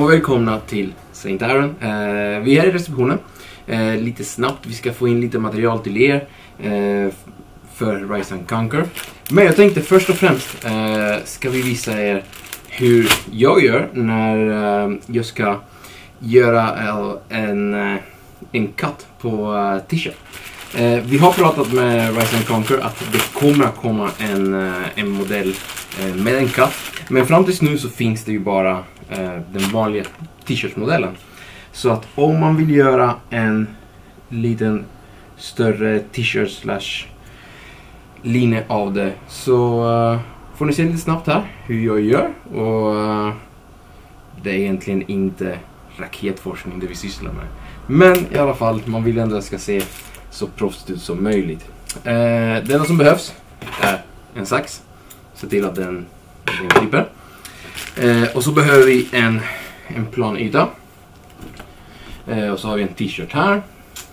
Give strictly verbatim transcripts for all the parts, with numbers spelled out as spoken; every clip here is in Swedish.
och välkomna till Saint Aaron. Eh, vi är i receptionen. Eh, lite snabbt, vi ska få in lite material till er eh, för Rise and Conquer. Men jag tänkte först och främst eh, ska vi visa er hur jag gör när eh, jag ska göra en, en cut på uh, t-shirt. Eh, vi har pratat med Rise and Conquer att det kommer att komma en, en modell eh, med en cut. Men fram tills nu så finns det ju bara eh, den vanliga t-shirtsmodellen. Så att om man vill göra en liten större t-shirt slash linje av det, så uh, får ni se lite snabbt här hur jag gör. Och uh, det är egentligen inte raketforskning det vi sysslar med. Men i alla fall, man vill ändå att det ska se så proffsigt ut som möjligt. Eh, det enda som behövs är en sax. Se till att den, den klipper. Eh, och så behöver vi en, en plan yta. Eh, och så har vi en t-shirt här.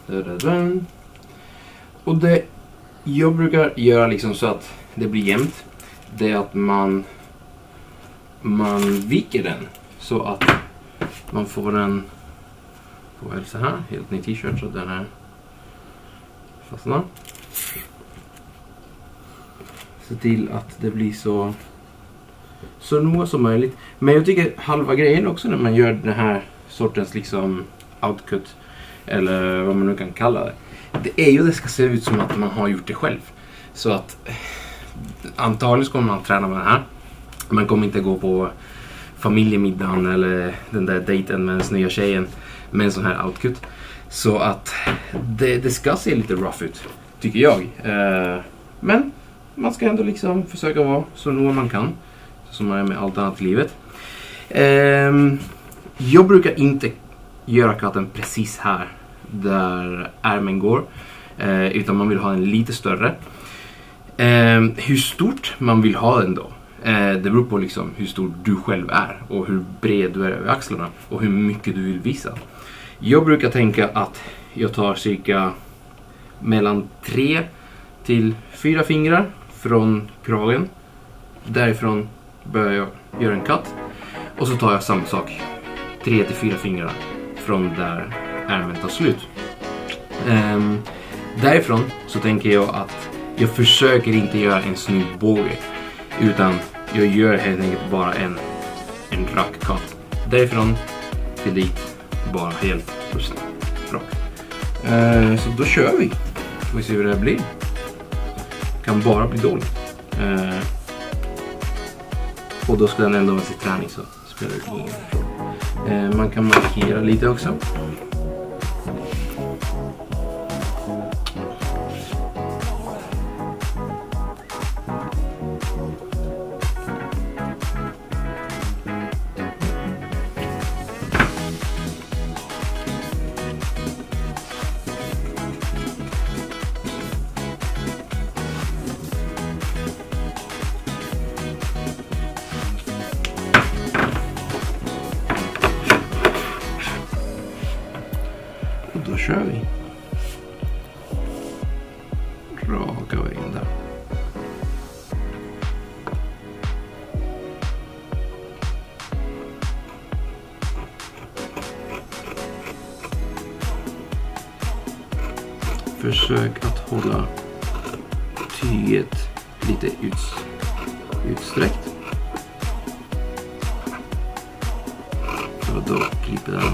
Och det jag brukar göra liksom så att det blir jämnt, det är att man man viker den så att man får en på så här, helt ny t-shirt, så den här fastnar. Se till att det blir så så noga som möjligt. Men jag tycker halva grejen också när man gör den här sortens liksom outcut, eller vad man nu kan kalla det, det är ju att det ska se ut som att man har gjort det själv. Så att antagligen kommer man träna med den här. Man kommer inte gå på familjemiddagen eller den där dejten med den nya tjejen med en sån här outcut. Så att det, det ska se lite rough ut, tycker jag. Eh, men man ska ändå liksom försöka vara så noga man kan, som man är med allt annat i livet. Eh, jag brukar inte göra katten precis här där ärmen går, eh, utan man vill ha den lite större. Eh, hur stort man vill ha den då, eh, det beror på liksom hur stor du själv är och hur bred du är över axlarna och hur mycket du vill visa. Jag brukar tänka att jag tar cirka mellan tre till fyra fingrar från kragen. Därifrån börjar jag göra en cut. Och så tar jag samma sak, tre till fyra fingrar från där ärmen tar slut. Um, därifrån så tänker jag att jag försöker inte göra en snygg båge, utan jag gör helt enkelt bara en, en rak cut. Därifrån till dit, bara helt rakt. Uh, så då kör vi. Får vi se hur det blir. Kan bara bli dåligt. Uh, och då ska den ändå vara sin träning, så spelar det ingen roll. Uh, man kan markera lite också. Då kör vi. Raka vägen där. Försök att hålla tyget lite ut, utsträckt. Och då klipper den.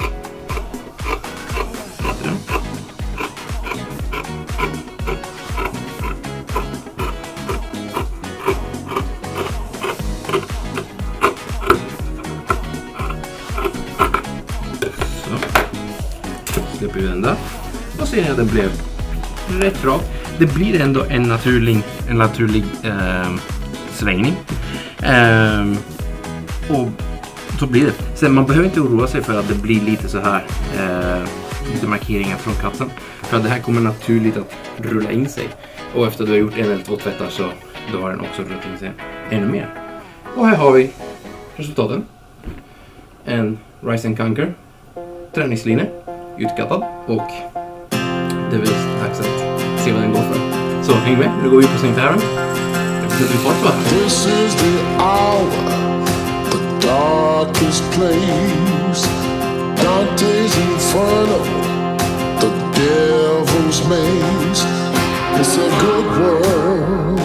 Släpper vi den där. Och ser ni att den blev rätt bra. Det blir ändå en naturlig, en naturlig eh, svängning. Eh, och så blir det. Sen man behöver inte oroa sig för att det blir lite så här eh, lite markeringar från katten. För att det här kommer naturligt att rulla in sig. Och efter att du har gjort en eller två tvättar, så då har den också rullat in sig ännu mer. Och här har vi resultaten. En Rise and Conquer träningslinje, utkattad, och det är väl dags att se vad den går för. Så häng med, nu går vi på Saint Aaron. Jag ska sätta fart på här. darkest place, Dante's Inferno, the devil's maze. It's a good world,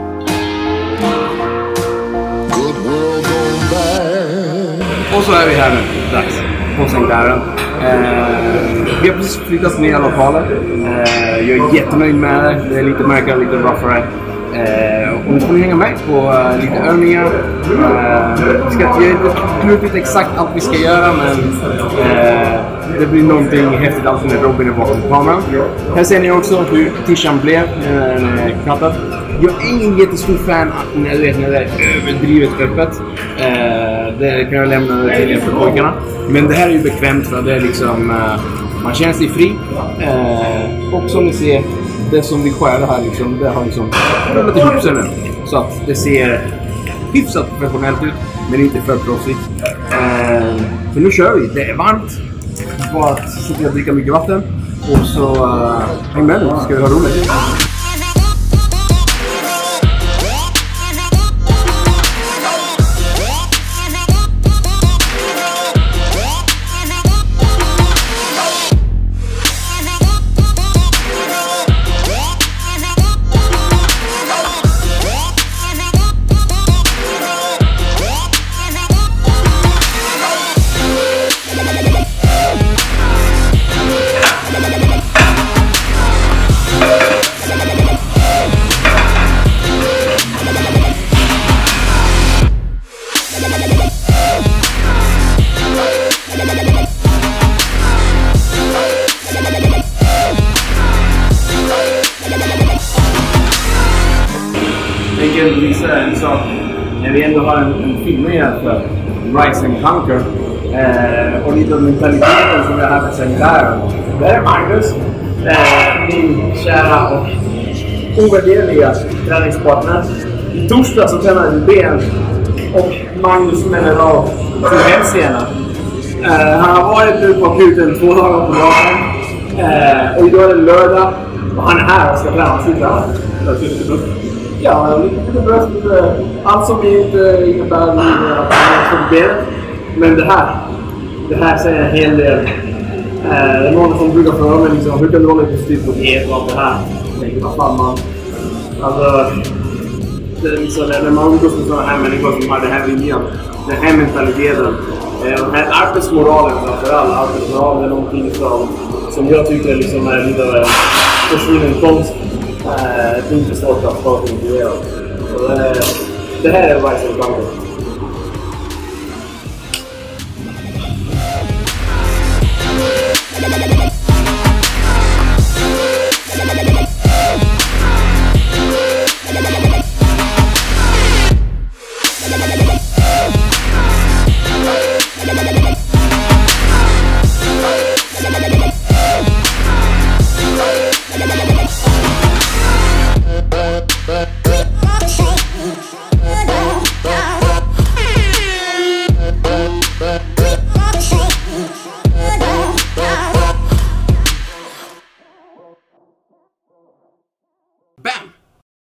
good world gone bad. Och så är vi här nu, dags på Sanktären. Eh, vi har precis flyttat nya lokaler. Eh, jag är jättenöjd med det. Det är lite mörkare, lite roughere. Eh, och nu får ni hänga med på uh, lite övningar. Eh, vi ska, jag har inte klutit exakt allt vi ska göra, men eh, det blir någonting häftigt alltid när Robin är bakom kameran. Här ser ni också hur t-shirten blev när den är knattad. Jag är ingen jättestor fan när, vet, när det är överdrivet öppet. Eh, det kan jag lämna till er för pojkarna. Men det här är ju bekvämt för det är liksom, eh, man känner sig fri. Eh, och som ni ser, det som vi skär här liksom, det har liksom rullat ihop sig nu. Så att det ser hyfsat professionellt ut, men inte för proffsigt. Eh, för nu kör vi, det är varmt. Bara att så ska jag dricka mycket vatten. Och så uh, häng med nu, ska vi ha roligt. Jag vill visa en sak när vi ändå har en, en film för Rise and Conquer eh, och lite av mentaliteten som vi har haft sen där. Det är Magnus, eh, min kära och ovärderliga träningspartner. I torsdag så tränade vi ben och Magnus smäller av till hälsenan. Eh, han har varit nu på akuten två dagar på dagen eh, och idag är det lördag och han är här och ska träna sitta. Ja, lite bröst, allt som inte innebär att man får ben. Men det här, det här säger en hel del. Eh, det är någon som brukar fråga mig liksom, hur kan du hålla lite styrt på det och allt det här? Jag tänker, vad fan man... Alltså, det är liksom, när man umgås med sådana här människor som har den här viljan, den här mentaliteten, eh, den här arbetsmoralen framförallt. Arbetsmoralen är någonting som, som jag tycker liksom är lite av en försvunnen konst. Uh, det är inte svårt att få det individuellt. Så det, det här är Rise and Conquer. Bam!